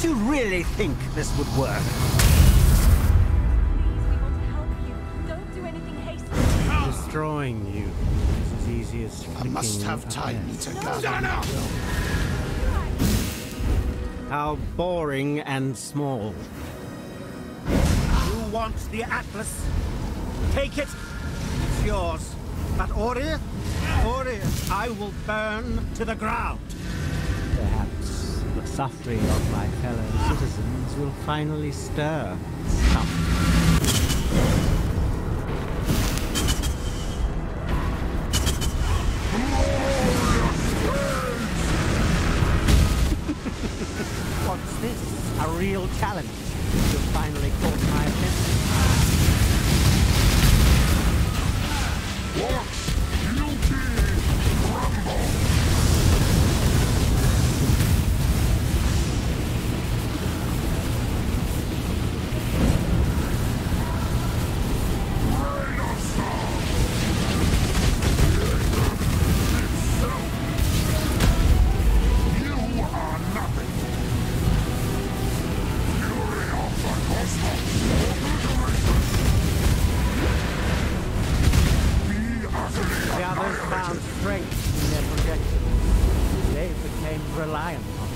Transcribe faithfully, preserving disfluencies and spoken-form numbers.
you really think this would work? Please, we want to help you. Don't do anything hastily. Destroying you is as easy as I must flicking have a time pen. to gather. How boring and small. You want the Atlas? Take it. It's yours. But Orir, Orir, I will burn to the ground. Perhaps the suffering of my fellow citizens will finally stir something. What's this? A real challenge? You finally caught my attention. The others found strength in their projections. They became reliant on